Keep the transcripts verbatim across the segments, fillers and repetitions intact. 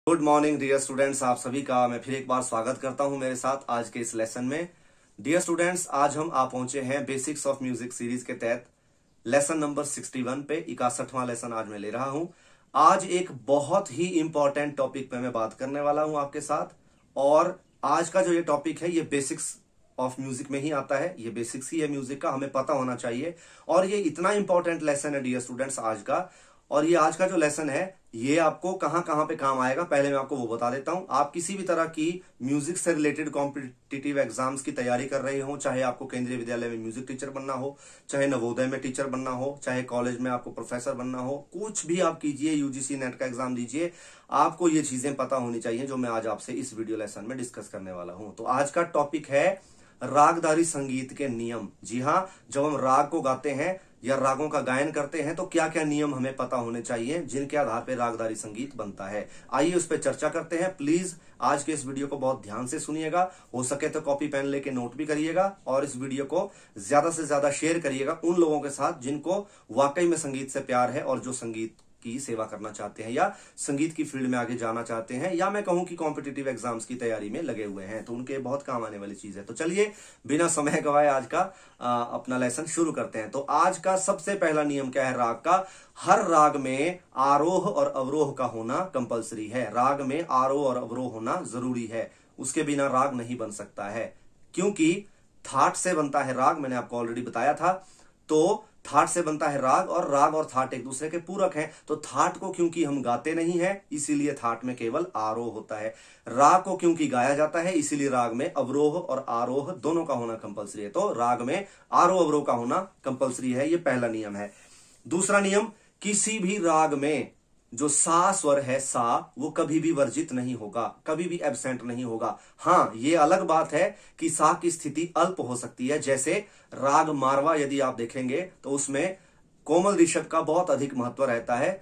Good morning dear students, आप सभी का मैं फिर एक बार स्वागत करता हूं मेरे साथ आज के इस लेसन में। डियर स्टूडेंट्स, आज हम आ पहुंचे हैं बेसिक्स ऑफ म्यूजिक सीरीज के तहत लेसन नंबर इकसठ पे। इकसठवां लेसन आज मैं ले रहा हूं। आज एक बहुत ही इंपॉर्टेंट टॉपिक पे मैं बात करने वाला हूं आपके साथ, और आज का जो ये टॉपिक है ये बेसिक्स ऑफ म्यूजिक में ही आता है। ये बेसिक्स ही है म्यूजिक का, हमें पता होना चाहिए। और ये इतना इंपॉर्टेंट लेसन है डियर स्टूडेंट्स आज का, और ये आज का जो लेसन है ये आपको कहां कहां पे काम आएगा पहले मैं आपको वो बता देता हूं। आप किसी भी तरह की म्यूजिक से रिलेटेड कॉम्पिटिटिव एग्जाम्स की तैयारी कर रहे हो, चाहे आपको केंद्रीय विद्यालय में म्यूजिक टीचर बनना हो, चाहे नवोदय में टीचर बनना हो, चाहे कॉलेज में आपको प्रोफेसर बनना हो, कुछ भी आप कीजिए, यूजीसी नेट का एग्जाम दीजिए, आपको ये चीजें पता होनी चाहिए जो मैं आज आपसे इस वीडियो लेसन में डिस्कस करने वाला हूं। तो आज का टॉपिक है रागधारी संगीत के नियम। जी हाँ, जब हम राग को गाते हैं या रागों का गायन करते हैं तो क्या क्या नियम हमें पता होने चाहिए जिनके आधार पर रागधारी संगीत बनता है। आइए उस पर चर्चा करते हैं। प्लीज आज के इस वीडियो को बहुत ध्यान से सुनिएगा, हो सके तो कॉपी पेन लेके नोट भी करिएगा, और इस वीडियो को ज्यादा से ज्यादा शेयर करिएगा उन लोगों के साथ जिनको वाकई में संगीत से प्यार है और जो संगीत की सेवा करना चाहते हैं या संगीत की फील्ड में आगे जाना चाहते हैं, या मैं कहूं कि कॉम्पिटिटिव एग्जाम्स की तैयारी में लगे हुए हैं, तो उनके बहुत काम आने वाली चीज है। तो चलिए बिना समय गवाए आज का आ, अपना लेसन शुरू करते हैं। तो आज का सबसे पहला नियम क्या है राग का? हर राग में आरोह और अवरोह का होना कंपलसरी है। राग में आरोह और अवरोह होना जरूरी है, उसके बिना राग नहीं बन सकता है, क्योंकि थाट से बनता है राग। मैंने आपको ऑलरेडी बताया था। तो थाट से बनता है राग, और राग और थाट एक दूसरे के पूरक हैं। तो थाट को क्योंकि हम गाते नहीं हैं, इसीलिए थाट में केवल आरोह होता है। राग को क्योंकि गाया जाता है, इसीलिए राग में अवरोह और आरोह दोनों का होना कंपलसरी है। तो राग में आरोह अवरोह का होना कंपलसरी है, ये पहला नियम है। दूसरा नियम, किसी भी राग में जो सा स्वर है सा, वो कभी भी वर्जित नहीं होगा, कभी भी एब्सेंट नहीं होगा। हाँ, ये अलग बात है कि सा की स्थिति अल्प हो सकती है। जैसे राग मारवा यदि आप देखेंगे तो उसमें कोमल ऋषभ का बहुत अधिक महत्व रहता है,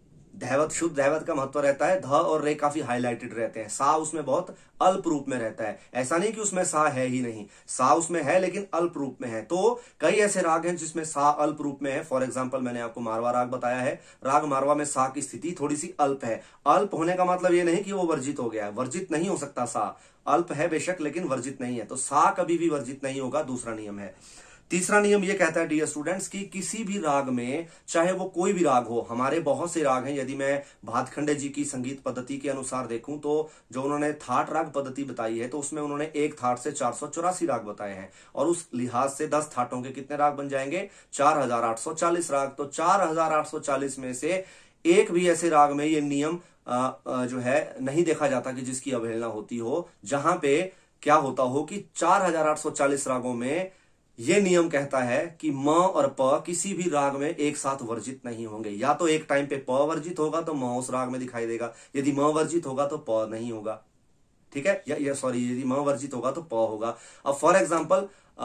धैवत शुद्ध धैवत का महत्व रहता है, ध और रे काफी हाईलाइटेड रहते हैं, सा उसमें बहुत अल्प रूप में रहता है। ऐसा नहीं कि उसमें सा है ही नहीं, सा उसमें है लेकिन अल्प रूप में है। तो कई ऐसे राग हैं जिसमें सा अल्प रूप में है। फॉर एग्जांपल मैंने आपको मारवा राग बताया है, राग मारवा में सा की स्थिति थोड़ी सी अल्प है। अल्प होने का मतलब ये नहीं कि वो वर्जित हो गया है, वर्जित नहीं हो सकता। सा अल्प है बेशक लेकिन वर्जित नहीं है, तो सा कभी भी वर्जित नहीं होगा, दूसरा नियम है। तीसरा नियम ये कहता है डियर स्टूडेंट्स कि किसी भी राग में, चाहे वो कोई भी राग हो, हमारे बहुत से राग हैं। यदि मैं भातखंडे जी की संगीत पद्धति के अनुसार देखूं तो जो उन्होंने थाट राग पद्धति बताई है तो उसमें उन्होंने एक थाट से चार सौ चौरासी राग बताए हैं, और उस लिहाज से दस थाटों के कितने राग बन जाएंगे? चार हजार आठ सौ चालीस राग। तो चार हजार आठ सौ चालीस में से एक भी ऐसे राग में ये नियम आ, आ, जो है नहीं देखा जाता कि जिसकी अवहेलना होती हो, जहां पे क्या होता हो कि चार हजार आठ सौ चालीस रागों में यह नियम कहता है कि म और प किसी भी राग में एक साथ वर्जित नहीं होंगे। या तो एक टाइम पे प वर्जित होगा तो म उस राग में दिखाई देगा, यदि म वर्जित होगा तो प नहीं होगा। ठीक है, या, या सॉरी यदि म वर्जित होगा तो प होगा। अब फॉर एग्जांपल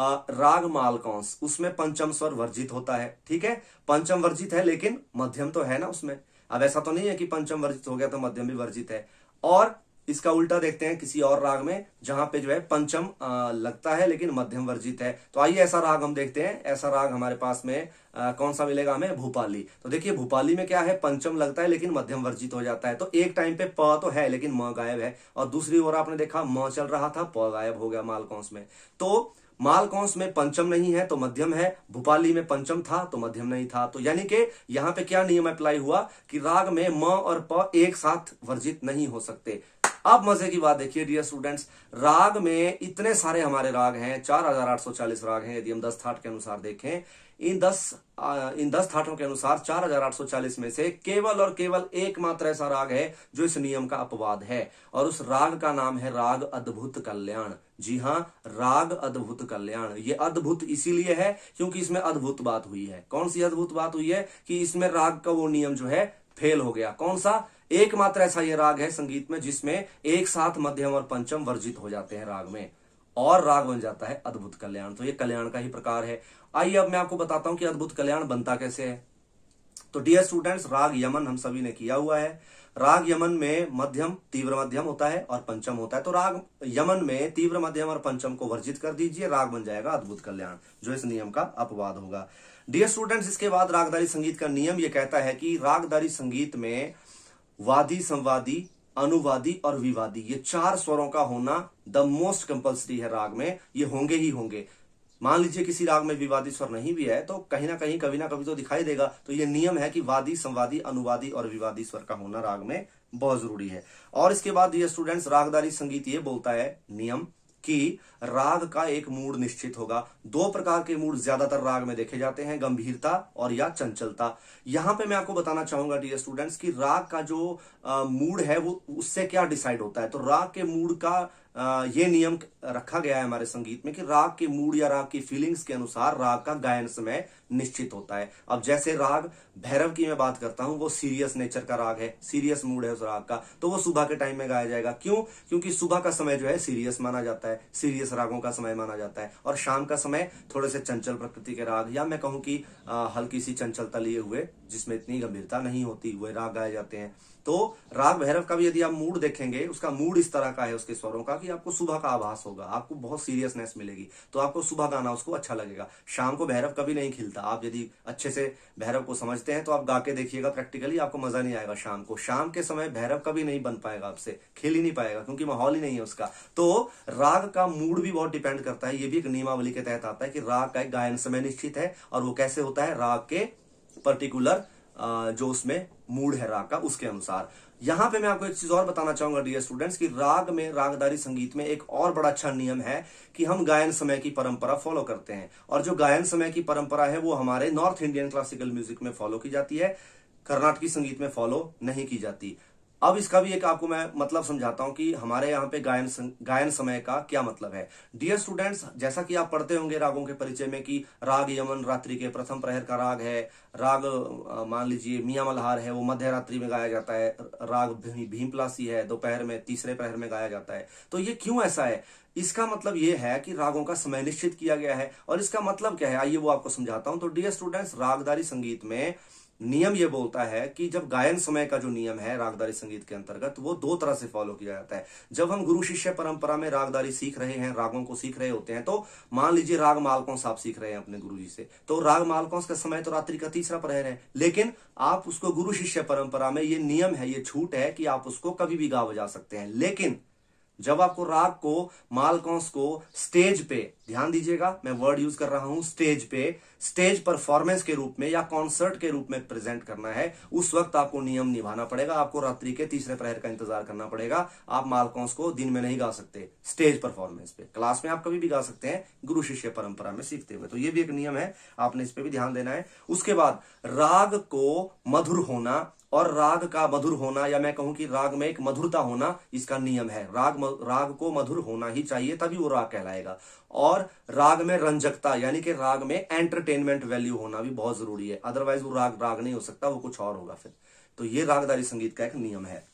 राग मालकौंस, उसमें पंचम स्वर वर्जित होता है। ठीक है, पंचम वर्जित है लेकिन मध्यम तो है ना उसमें। अब ऐसा तो नहीं है कि पंचम वर्जित हो गया तो मध्यम भी वर्जित है। और इसका उल्टा देखते हैं किसी और राग में जहां पे जो है पंचम आ, लगता है लेकिन मध्यम वर्जित है। तो आइए ऐसा राग हम देखते हैं। ऐसा राग हमारे पास में आ, कौन सा मिलेगा हमें? भूपाली। तो देखिए भूपाली में क्या है, पंचम लगता है लेकिन मध्यम वर्जित हो जाता है। तो एक टाइम पे प तो है लेकिन म गायब है, और दूसरी ओर आपने देखा म चल रहा था, प गायब हो गया मालकौंस में। तो मालकौंस में पंचम नहीं है तो मध्यम है, भूपाली में पंचम था तो मध्यम नहीं था। तो यानी कि यहां पे क्या नियम अप्लाई हुआ कि राग में म और प एक साथ वर्जित नहीं हो सकते। अब मजे की बात देखिए डियर स्टूडेंट्स, राग में इतने सारे हमारे राग हैं, चार हजार आठ सौ चालीस राग हैं। यदि हम दस थाट के अनुसार देखें, इन दस आ, इन दस थाटों के अनुसार चार हजार आठ सौ चालीस में से केवल और केवल एकमात्र ऐसा राग है जो इस नियम का अपवाद है, और उस राग का नाम है राग अद्भुत कल्याण। जी हाँ, राग अद्भुत कल्याण। ये अद्भुत इसीलिए है क्योंकि इसमें अद्भुत बात हुई है। कौन सी अद्भुत बात हुई है? कि इसमें राग का वो नियम जो है फेल हो गया। कौन सा? एकमात्र ऐसा ये राग है संगीत में जिसमें एक साथ मध्यम और पंचम वर्जित हो जाते हैं राग में, और राग बन जाता है अद्भुत कल्याण। तो ये कल्याण का ही प्रकार है। आइए अब मैं आपको बताता हूं कि अद्भुत कल्याण बनता कैसे है। तो डियर स्टूडेंट्स, राग यमन हम सभी ने किया हुआ है। राग यमन में मध्यम, तीव्र मध्यम होता है और पंचम होता है। तो राग यमन में तीव्र मध्यम और पंचम को वर्जित कर दीजिए, राग बन जाएगा अद्भुत कल्याण, जो इस नियम का अपवाद होगा। डियर स्टूडेंट्स, इसके बाद रागधारी संगीत का नियम यह कहता है कि रागधारी संगीत में वादी संवादी अनुवादी और विवादी, ये चार स्वरों का होना द मोस्ट कंपल्सरी है राग में, ये होंगे ही होंगे। मान लीजिए किसी राग में विवादी स्वर नहीं भी है तो कहीं ना कहीं कभी ना कभी तो दिखाई देगा। तो ये नियम है कि वादी, संवादी, अनुवादी और विवादी स्वर का होना राग में बहुत जरूरी है। और इसके बाद ये स्टूडेंट्स, रागदारी संगीत ये बोलता है नियम कि राग का एक मूड निश्चित होगा। दो प्रकार के मूड ज्यादातर राग में देखे जाते हैं, गंभीरता और या चंचलता। यहां पे मैं आपको बताना चाहूंगा डियर स्टूडेंट्स कि राग का जो मूड है वो उससे क्या डिसाइड होता है। तो राग के मूड का आ, ये नियम रखा गया है हमारे संगीत में कि राग के मूड या राग की फीलिंग्स के अनुसार राग का गायन समय निश्चित होता है। अब जैसे राग भैरव की मैं बात करता हूं, वो सीरियस नेचर का राग है, सीरियस मूड है उस राग का, तो वो सुबह के टाइम में गाया जाएगा। क्यों? क्योंकि सुबह का समय जो है सीरियस माना जाता है, सीरियस रागों का समय माना जाता है। और शाम का समय थोड़े से चंचल प्रकृति के राग, या मैं कहूं कि आ, हल्की सी चंचलता लिए हुए, जिसमें इतनी गंभीरता नहीं होती, वो राग गाए जाते हैं। तो राग भैरव का भी यदि आप मूड देखेंगे, उसका मूड इस तरह का है उसके स्वरों का कि आपको सुबह का आभास होगा, आपको बहुत सीरियसनेस मिलेगी, तो आपको सुबह गाना उसको अच्छा लगेगा। शाम को भैरव कभी नहीं खिलता। आप यदि अच्छे से भैरव को समझते हैं तो आप गा के देखिएगा प्रैक्टिकली, आपको मजा नहीं आएगा शाम को। शाम के समय भैरव कभी नहीं बन पाएगा, आपसे खिल ही नहीं पाएगा, क्योंकि माहौल ही नहीं है उसका। तो राग का मूड भी बहुत डिपेंड करता है। ये भी एक नियमावली के तहत आता है कि राग का एक गायन समय निश्चित है, और वो कैसे होता है, राग के पर्टिकुलर जो उसमें मूड है राग का, उसके अनुसार। यहां पे मैं आपको एक चीज और बताना चाहूंगा डियर स्टूडेंट्स कि राग में, रागदारी संगीत में एक और बड़ा अच्छा नियम है कि हम गायन समय की परंपरा फॉलो करते हैं। और जो गायन समय की परंपरा है वो हमारे नॉर्थ इंडियन क्लासिकल म्यूजिक में फॉलो की जाती है, कर्नाटकी संगीत में फॉलो नहीं की जाती। अब इसका भी एक आपको मैं मतलब समझाता हूं कि हमारे यहाँ पे गायन गायन समय का क्या मतलब है। डियर स्टूडेंट्स, जैसा कि आप पढ़ते होंगे रागों के परिचय में कि राग यमन रात्रि के प्रथम प्रहर का राग है, राग मान लीजिए मियां मल्हार है, वो मध्य रात्रि में गाया जाता है, राग भीमपलासी है, दोपहर में, तीसरे प्रहर में गाया जाता है। तो ये क्यों ऐसा है? इसका मतलब ये है कि रागों का समय निश्चित किया गया है। और इसका मतलब क्या है, आइए वो आपको समझाता हूं। तो डियर स्टूडेंट्स, रागदारी संगीत में नियम ये बोलता है कि जब गायन समय का जो नियम है रागदारी संगीत के अंतर्गत, वो दो तरह से फॉलो किया जाता है। जब हम गुरु शिष्य परंपरा में रागदारी सीख रहे हैं, रागों को सीख रहे होते हैं, तो मान लीजिए राग मालकौंस आप सीख रहे हैं अपने गुरु जी से, तो राग मालकौंस का समय तो रात्रि का तीसरा प्रहर है, लेकिन आप उसको गुरु शिष्य परंपरा में ये नियम है, ये छूट है कि आप उसको कभी भी गा बजा सकते हैं। लेकिन जब आपको राग को, मालकौंस को स्टेज पे, ध्यान दीजिएगा मैं वर्ड यूज कर रहा हूं स्टेज पे, स्टेज परफॉर्मेंस के रूप में या कॉन्सर्ट के रूप में प्रेजेंट करना है, उस वक्त आपको नियम निभाना पड़ेगा। आपको रात्रि के तीसरे प्रहर का इंतजार करना पड़ेगा। आप मालकौंस को दिन में नहीं गा सकते स्टेज परफॉर्मेंस पे। क्लास में आप कभी भी गा सकते हैं गुरु शिष्य परंपरा में सीखते हुए। तो ये भी एक नियम है, आपने इस पे भी ध्यान देना है। उसके बाद राग को मधुर होना, और राग का मधुर होना, या मैं कहूं कि राग में एक मधुरता होना, इसका नियम है। राग राग को मधुर होना ही चाहिए, तभी वो राग कहलाएगा। और राग में रंजकता, यानी कि राग में एंटरटेनमेंट वैल्यू होना भी बहुत जरूरी है, अदरवाइज वो राग राग नहीं हो सकता, वो कुछ और होगा फिर। तो ये रागदारी संगीत का एक नियम है।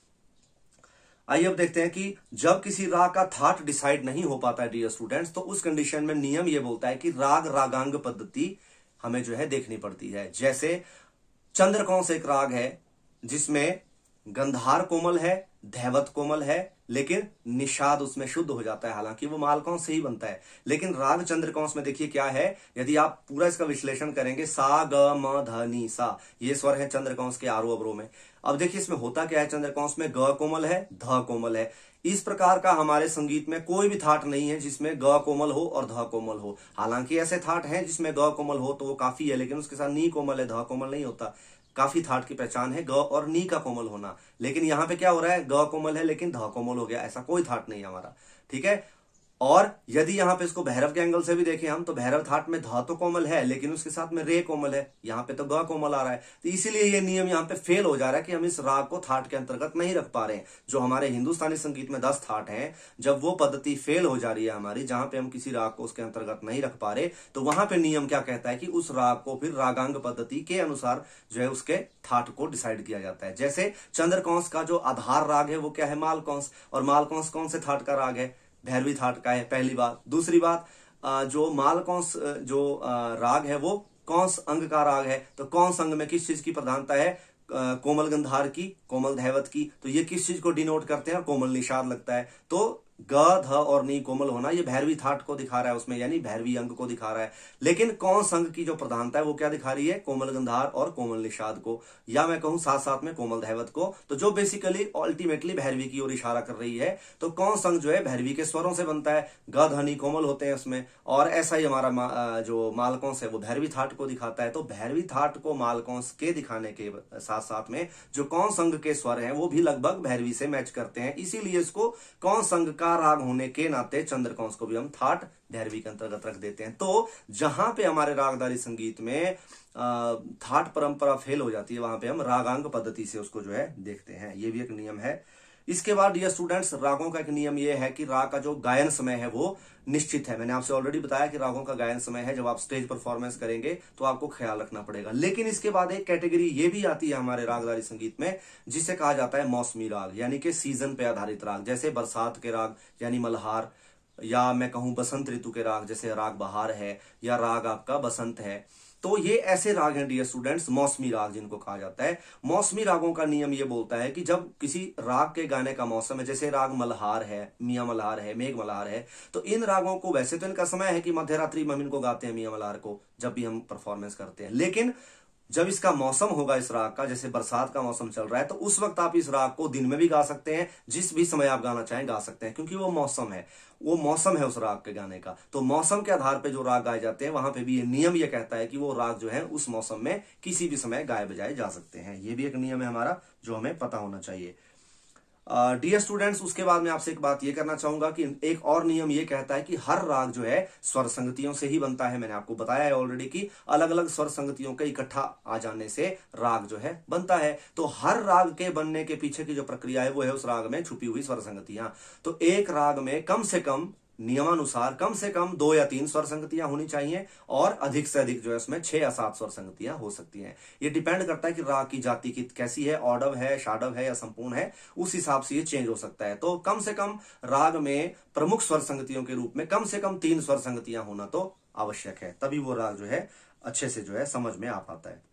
आइए अब देखते हैं कि जब किसी राग का थाट डिसाइड नहीं हो पाता है डियर स्टूडेंट्स, तो उस कंडीशन में नियम ये बोलता है कि राग रागांग पद्धति हमें जो है देखनी पड़ती है। जैसे चंद्रकौंस एक राग है जिसमें गंधार कोमल है, धैवत कोमल है, लेकिन निषाद उसमें शुद्ध हो जाता है, हालांकि वो मालकौंस से ही बनता है। लेकिन राग चंद्रकौंस में देखिए क्या है, यदि आप पूरा इसका विश्लेषण करेंगे, सा ग म ध नी सा, ये स्वर है चंद्रकौंस के आरोह अवरोह में। अब देखिए इसमें होता क्या है, चंद्रकौंस में ग कोमल है, ध कोमल है। इस प्रकार का हमारे संगीत में कोई भी थाट नहीं है जिसमें ग कोमल हो और ध कोमल हो। हालांकि ऐसे थाट हैं जिसमें ग कोमल हो तो वो काफी है, लेकिन उसके साथ नी कोमल है, ध कोमल नहीं होता। काफी थाट की पहचान है ग और नी का कोमल होना। लेकिन यहां पे क्या हो रहा है, ग कोमल है लेकिन ध कोमल हो गया, ऐसा कोई थाट नहीं है हमारा, ठीक है। और यदि यहां पे इसको भैरव के एंगल से भी देखें हम, तो भैरव थाट में ध तो कोमल है लेकिन उसके साथ में रे कोमल है, यहां पे तो ग कोमल आ रहा है। तो इसीलिए ये नियम यहां पे फेल हो जा रहा है कि हम इस राग को थाट के अंतर्गत नहीं रख पा रहे हैं। जो हमारे हिंदुस्तानी संगीत में दस थाट हैं, जब वो पद्धति फेल हो जा रही है हमारी, जहां पे हम किसी राग को उसके अंतर्गत नहीं रख पा रहे, तो वहां पे नियम क्या कहता है कि उस राग को फिर रागांग पद्धति के अनुसार जो है उसके थाट को डिसाइड किया जाता है। जैसे चंद्रकौंस का जो आधार राग है वो क्या है, मालकौंस, और मालकौंस कौन से थाट का राग है, भैरवी थाट का है, पहली बात। दूसरी बात, जो मालकौंस जो राग है वो कौंस अंग का राग है, तो कौंस अंग में किस चीज की प्रधानता है, कोमल गंधार की, कोमल धैवत की। तो ये किस चीज को डिनोट करते हैं, कोमल निषाद लगता है। तो ग ध और नी कोमल होना ये भैरवी थाट को दिखा रहा है उसमें, यानी भैरवी अंग को दिखा रहा है। लेकिन कौंस अंग की जो प्रधानता है वो क्या दिखा रही है, कोमल गंधार और कोमल निषाद को, या मैं कहूं साथ साथ में कोमल धैवत को, तो जो बेसिकली अल्टीमेटली भैरवी की ओर इशारा कर रही है। तो कौंस अंग जो है भैरवी के स्वरों से बनता है, ग ध नी कोमल होते हैं उसमें, और ऐसा ही हमारा मा, जो मालकोंस है वो भैरवी थाट को दिखाता है। तो भैरवी थाट को मालकोंस के दिखाने के साथ साथ में जो कौंस अंग के स्वर हैं वो भी लगभग भैरवी से मैच करते हैं, इसीलिए इसको कौंस अंग का राग होने के नाते चंद्रकौंस को भी हम थाट भैरवी के अंतर्गत रख देते हैं। तो जहां पे हमारे रागदारी संगीत में थाट परंपरा फेल हो जाती है वहां पे हम रागांग पद्धति से उसको जो है देखते हैं, ये भी एक नियम है। इसके बाद डियर स्टूडेंट्स, रागों का एक नियम यह है कि राग का जो गायन समय है वो निश्चित है। मैंने आपसे ऑलरेडी बताया कि रागों का गायन समय है, जब आप स्टेज परफॉर्मेंस करेंगे तो आपको ख्याल रखना पड़ेगा। लेकिन इसके बाद एक कैटेगरी ये भी आती है हमारे रागदारी संगीत में जिसे कहा जाता है मौसमी राग, यानी कि सीजन पे आधारित राग, जैसे बरसात के राग यानी मल्हार, या मैं कहूं बसंत ऋतु के राग जैसे राग बहार है, या राग आपका बसंत है। तो ये ऐसे राग हैं डियर स्टूडेंट्स, मौसमी राग जिनको कहा जाता है। मौसमी रागों का नियम ये बोलता है कि जब किसी राग के गाने का मौसम है, जैसे राग मल्हार है, मियां मल्हार है, मेघ मल्हार है, तो इन रागों को वैसे तो इनका समय है कि मध्य रात्रि में हम इनको गाते हैं मियां मल्हार को जब भी हम परफॉर्मेंस करते हैं। लेकिन जब इसका मौसम होगा इस राग का, जैसे बरसात का मौसम चल रहा है, तो उस वक्त आप इस राग को दिन में भी गा सकते हैं, जिस भी समय आप गाना चाहें गा सकते हैं, क्योंकि वो मौसम है, वो मौसम है उस राग के गाने का। तो मौसम के आधार पे जो राग गाए जाते हैं वहां पे भी ये नियम ये कहता है कि वो राग जो है उस मौसम में किसी भी समय गाए बजाए जा सकते हैं। ये भी एक नियम है हमारा जो हमें पता होना चाहिए। डियर स्टूडेंट्स, उसके बाद मैं आपसे एक बात ये करना चाहूंगा कि एक और नियम ये कहता है कि हर राग जो है स्वर संगतियों से ही बनता है। मैंने आपको बताया है ऑलरेडी कि अलग अलग स्वर संगतियों के इकट्ठा आ जाने से राग जो है बनता है। तो हर राग के बनने के पीछे की जो प्रक्रिया है वो है उस राग में छुपी हुई स्वर संगतियां। तो एक राग में कम से कम नियमानुसार कम से कम दो या तीन स्वर संगतियां होनी चाहिए, और अधिक से अधिक जो है उसमें छह या सात स्वर संगतियां हो सकती हैं। ये डिपेंड करता है कि राग की जाति की कैसी है, ऑडव है, शाडव है या संपूर्ण है, उस हिसाब से ये चेंज हो सकता है। तो कम से कम राग में प्रमुख स्वर संगतियों के रूप में कम से कम तीन स्वर संगतियां होना तो आवश्यक है, तभी वो राग जो है अच्छे से जो है समझ में आ पाता है।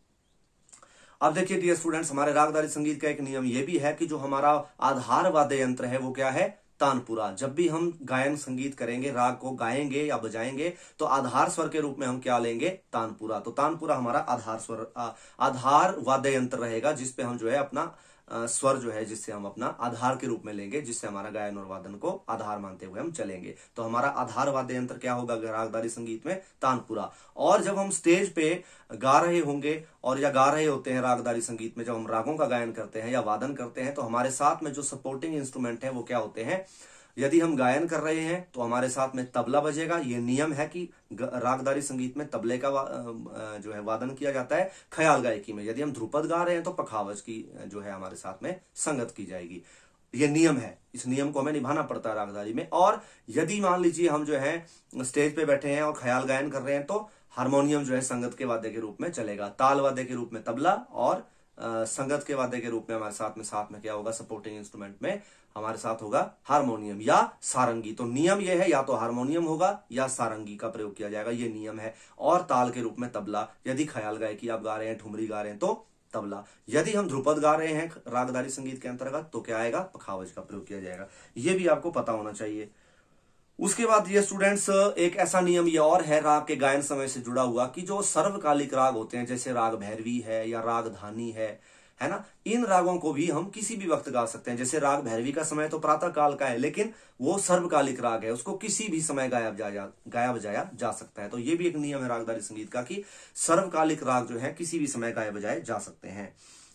अब देखिए डियर स्टूडेंट्स, हमारे रागदारी संगीत का एक नियम यह भी है कि जो हमारा आधार वाद्य यंत्र है वो क्या है, तानपुरा। जब भी हम गायन संगीत करेंगे, राग को गाएंगे या बजाएंगे, तो आधार स्वर के रूप में हम क्या लेंगे, तानपुरा। तो तानपुरा हमारा आधार स्वर आधार वाद्य यंत्र रहेगा, जिसपे हम जो है अपना स्वर जो है जिससे हम अपना आधार के रूप में लेंगे, जिससे हमारा गायन और वादन को आधार मानते हुए हम चलेंगे। तो हमारा आधार वाद्य यंत्र क्या होगा रागदारी संगीत में, तानपुरा। और जब हम स्टेज पे गा रहे होंगे और या गा रहे होते हैं रागदारी संगीत में, जब हम रागों का गायन करते हैं या वादन करते हैं, तो हमारे साथ में जो सपोर्टिंग इंस्ट्रूमेंट है वो क्या होते हैं। यदि हम गायन कर रहे हैं तो हमारे साथ में तबला बजेगा। ये नियम है कि रागदारी संगीत में तबले का जो है वादन किया जाता है। ख्याल गायकी में यदि हम ध्रुपद गा रहे हैं तो पखावज की जो है हमारे साथ में संगत की जाएगी। ये नियम है, इस नियम को हमें निभाना पड़ता है रागदारी में। और यदि मान लीजिए हम जो है स्टेज पे बैठे हैं और ख्याल गायन कर रहे हैं, तो हारमोनियम जो है संगत के वाद्य के रूप में चलेगा, ताल वाद्य के रूप में तबला, और आ, संगत के वाद्य के रूप में हमारे साथ में साथ में क्या होगा, सपोर्टिंग इंस्ट्रूमेंट में हमारे साथ होगा हारमोनियम या सारंगी। तो नियम यह है, या तो हारमोनियम होगा या सारंगी का प्रयोग किया जाएगा, ये नियम है। और ताल के रूप में तबला, यदि ख्याल गायकी आप गा रहे हैं, ठुमरी गा रहे हैं तो तबला। यदि हम ध्रुपद गा रहे हैं रागदारी संगीत के अंतर्गत तो क्या आएगा, पखावज का प्रयोग किया जाएगा। ये भी आपको पता होना चाहिए। उसके बाद ये स्टूडेंट्स, एक ऐसा नियम ये और है राग के गायन समय से जुड़ा हुआ कि जो सर्वकालिक राग होते हैं, जैसे राग भैरवी है या राग धानी है है ना, इन रागों को भी हम किसी भी वक्त गा सकते हैं। जैसे राग भैरवी का समय तो प्रातः काल का है, लेकिन वो सर्वकालिक राग है, उसको किसी भी समय गाया बजाया गाया बजाया जा सकता है। तो ये भी एक नियम है रागदारी संगीत का कि सर्वकालिक राग जो है किसी भी समय गाए बजाए जा सकते हैं।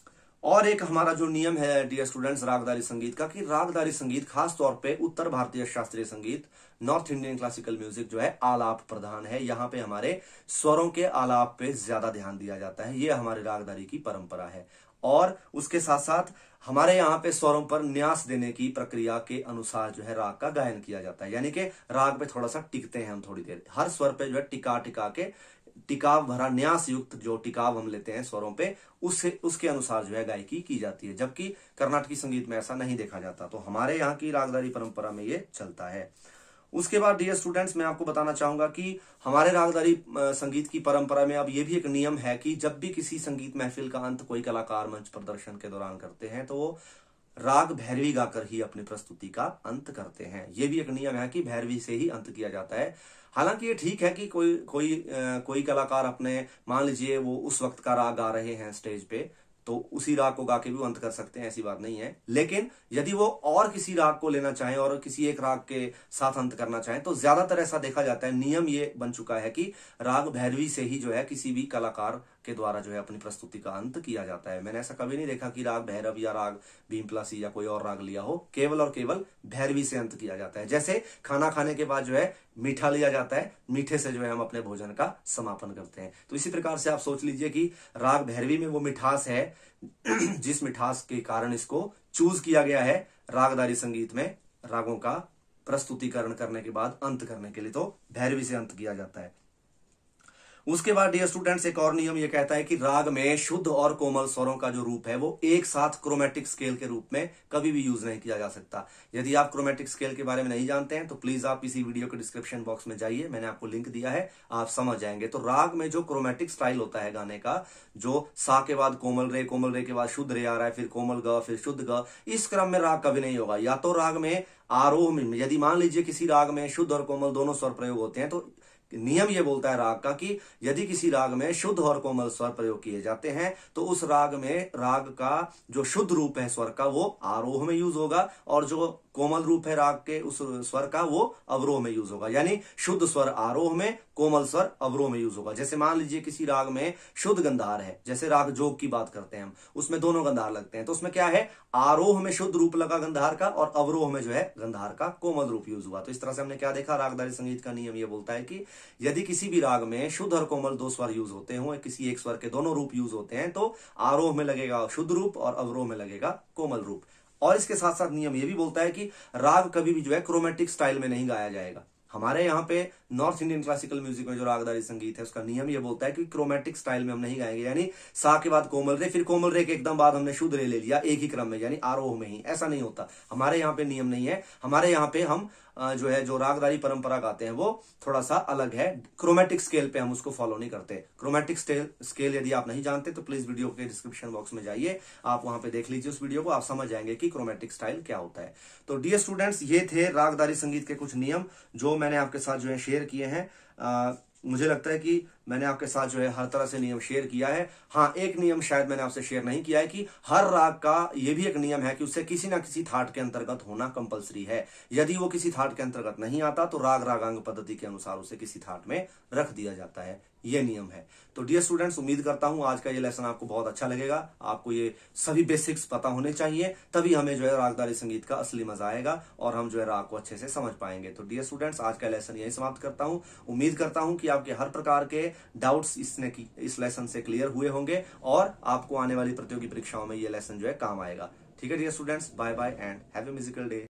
और एक हमारा जो नियम है डियर स्टूडेंट्स रागदारी संगीत का, कि रागदारी संगीत खास तौर पे उत्तर भारतीय शास्त्रीय संगीत, नॉर्थ इंडियन क्लासिकल म्यूजिक जो है आलाप प्रधान है। यहाँ पे हमारे स्वरों के आलाप पे ज्यादा ध्यान दिया जाता है, ये हमारे रागदारी की परंपरा है। और उसके साथ साथ हमारे यहाँ पे स्वरों पर न्यास देने की प्रक्रिया के अनुसार जो है राग का गायन किया जाता है, यानी कि राग पे थोड़ा सा टिकते हैं हम थोड़ी देर, हर स्वर पे जो है टिका टिका के टिकाव भरा न्यास युक्त जो टिकाव हम लेते हैं स्वरों पे, उससे उसके अनुसार जो है गायकी की जाती है। जबकि कर्नाटकी संगीत में ऐसा नहीं देखा जाता। तो हमारे यहाँ की रागदारी परंपरा में ये चलता है। उसके बाद डियर स्टूडेंट्स, मैं आपको बताना चाहूंगा कि हमारे रागदारी संगीत की परंपरा में अब ये भी एक नियम है कि जब भी किसी संगीत महफिल का अंत कोई कलाकार मंच प्रदर्शन के दौरान करते हैं, तो वो राग भैरवी गाकर ही अपनी प्रस्तुति का अंत करते हैं। यह भी एक नियम है कि भैरवी से ही अंत किया जाता है। हालांकि ये ठीक है कि कोई कोई आ, कोई कलाकार अपने, मान लीजिए वो उस वक्त का राग गा रहे हैं स्टेज पे, तो उसी राग को गा के भी अंत कर सकते हैं, ऐसी बात नहीं है। लेकिन यदि वो और किसी राग को लेना चाहें और किसी एक राग के साथ अंत करना चाहें, तो ज्यादातर ऐसा देखा जाता है, नियम ये बन चुका है कि राग भैरवी से ही जो है किसी भी कलाकार के द्वारा जो है अपनी प्रस्तुति का अंत किया जाता है। मैंने ऐसा कभी नहीं देखा कि राग भैरव या राग भीमपलासी या कोई और राग लिया हो, केवल और केवल भैरवी से अंत किया जाता है। जैसे खाना खाने के बाद जो है मीठा लिया जाता है, मीठे से जो है हम अपने भोजन का समापन करते हैं। तो इसी प्रकार से आप सोच लीजिए कि राग भैरवी में वो मिठास है जिस मिठास के कारण इसको चूज किया गया है रागदारी संगीत में रागों का प्रस्तुतिकरण करने के बाद अंत करने के लिए, तो भैरवी से अंत किया जाता है। उसके बाद डियर स्टूडेंट्स, एक और नियम यह कहता है कि राग में शुद्ध और कोमल स्वरों का जो रूप है वो एक साथ क्रोमेटिक स्केल के रूप में कभी भी यूज नहीं किया जा सकता। यदि आप क्रोमेटिक स्केल के बारे में नहीं जानते हैं तो प्लीज आप इसी वीडियो के डिस्क्रिप्शन बॉक्स में जाइए, मैंने आपको लिंक दिया है, आप समझ जाएंगे। तो राग में जो क्रोमेटिक स्टाइल होता है गाने का, जो सा के बाद कोमल रे, कोमल रे के बाद शुद्ध रे आ रहा है, फिर कोमल ग, फिर शुद्ध ग, इस क्रम में राग कभी नहीं होगा। या तो राग में आरोह में, यदि मान लीजिए किसी राग में शुद्ध और कोमल दोनों स्वर प्रयोग होते हैं, तो नियम यह बोलता है राग का कि यदि किसी राग में शुद्ध और कोमल स्वर प्रयोग किए जाते हैं तो उस राग में राग का जो शुद्ध रूप है स्वर का वो आरोह में यूज होगा, और जो कोमल रूप है राग के उस स्वर का वो अवरोह में यूज होगा। यानी शुद्ध स्वर आरोह में, कोमल स्वर अवरोह में यूज होगा। जैसे मान लीजिए किसी राग में शुद्ध गंधार है, जैसे राग जोग की बात करते हैं हम, उसमें दोनों गंधार लगते हैं, तो उसमें क्या है, आरोह में शुद्ध रूप लगा गंधार का और अवरोह में जो है गंधार का कोमल रूप यूज हुआ। तो इस तरह से हमने क्या देखा, रागदारी संगीत का नियम यह बोलता है कि यदि किसी भी राग में शुद्ध और कोमल दो स्वर यूज होते हो, किसी एक स्वर के दोनों रूप यूज होते हैं, तो आरोह में लगेगा शुद्ध रूप और अवरोह में लगेगा कोमल रूप। और इसके साथ साथ नियम यह भी बोलता है कि राग कभी भी जो है क्रोमेटिक स्टाइल में नहीं गाया जाएगा। हमारे यहाँ पे नॉर्थ इंडियन क्लासिकल म्यूजिक में जो रागदारी संगीत है उसका नियम ये बोलता है कि क्रोमेटिक स्टाइल में हम नहीं गाएंगे, यानी सा के बाद कोमल रे, फिर कोमल रे के एकदम बाद हमने शुद्ध रे ले लिया एक ही क्रम में, यानी आरोह में ही, ऐसा नहीं होता। हमारे यहाँ पे नियम नहीं है। हमारे यहाँ पे हम जो है जो रागदारी परंपरा गाते हैं वो थोड़ा सा अलग है, क्रोमेटिक स्केल पे हम उसको फॉलो नहीं करते। क्रोमेटिक स्केल यदि आप नहीं जानते तो प्लीज वीडियो के डिस्क्रिप्शन बॉक्स में जाइए, आप वहां पे देख लीजिए उस वीडियो को, आप समझ जाएंगे कि क्रोमेटिक स्टाइल क्या होता है। तो डियर स्टूडेंट्स, ये थे रागदारी संगीत के कुछ नियम जो मैंने आपके साथ जो है शेयर किए हैं। आ, मुझे लगता है कि मैंने आपके साथ जो है हर तरह से नियम शेयर किया है। हाँ, एक नियम शायद मैंने आपसे शेयर नहीं किया है कि हर राग का ये भी एक नियम है कि उससे किसी ना किसी थाट के अंतर्गत होना कंपलसरी है। यदि वो किसी थाट के अंतर्गत नहीं आता तो राग रागांग पद्धति के अनुसार उसे किसी थाट में रख दिया जाता है, ये नियम है। तो डियर स्टूडेंट्स, उम्मीद करता हूं आज का ये लेसन आपको बहुत अच्छा लगेगा। आपको ये सभी बेसिक्स पता होने चाहिए, तभी हमें जो है रागदारी संगीत का असली मजा आएगा और हम जो है राग को अच्छे से समझ पाएंगे। तो डियर स्टूडेंट्स, आज का लेसन यही समाप्त करता हूं। उम्मीद करता हूं कि आपके हर प्रकार के डाउट्स इसने इस लेसन से क्लियर हुए होंगे और आपको आने वाली प्रतियोगी परीक्षाओं में ये लेसन जो है काम आएगा। ठीक है dear students, bye bye and have a musical day.